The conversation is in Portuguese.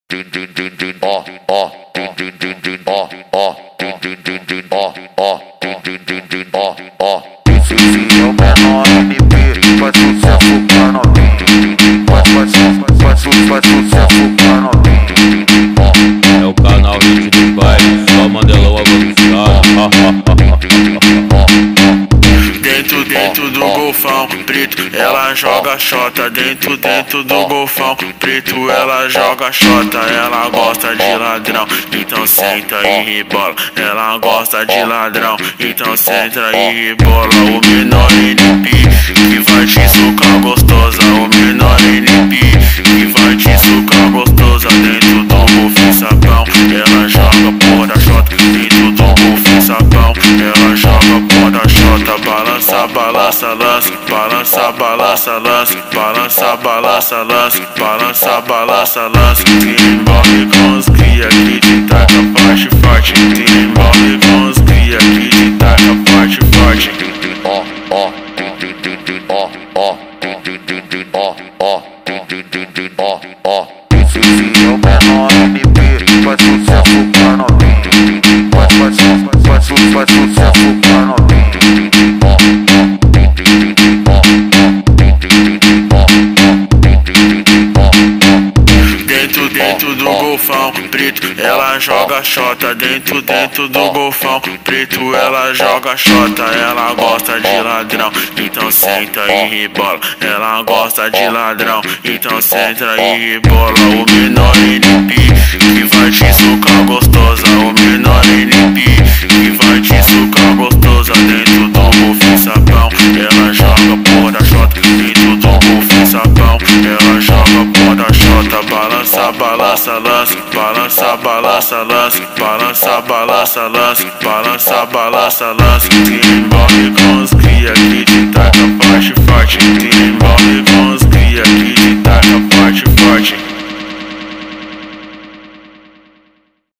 Esse é o menor MP, faz sucesso pra novinha. Faz sucesso pra novinha. É o canal Hit do Baile, só Mandelão avançado. Dentro do golfão preto, ela joga xota. Dentro do golfão preto, ela joga xota. Ela gosta de ladrão, então senta e rebola. Ela gosta de ladrão, então senta e rebola. O menor NP que vai te socar gostosa. O menor NP que vai te socar gostosa. Dentro do golfinho sapão, ela joga porra da xota. Dentro do golfinho sapão, ela joga porra da xota. Balança, balança, lance, balança, balança, lance, balança, balança, lance, balança, balança, lance. Envolve com os cria aqui de taca forte, forte. Envolve com os cria aqui de taca forte, forte. Esse é o menor MP, faz sucesso pra novinha. Faz sucesso pra novinha. Dentro do golfão preto, ela joga xota. Dentro do golfão preto, ela joga xota. Ela gosta de ladrão, então senta e rebola. Ela gosta de ladrão, então senta e rebola. O menor NP que vai te socar gostosa. O menor NP que vai te socar gostosa. Dentro do golfinho sapão, ela joga porra da xota. Dentro do golfinho sapão, ela joga porra da xota. Balança, balança, lance, balança, balança, lance, balança, balança, lance, balança, balança, lance. Envolve com os cria aqui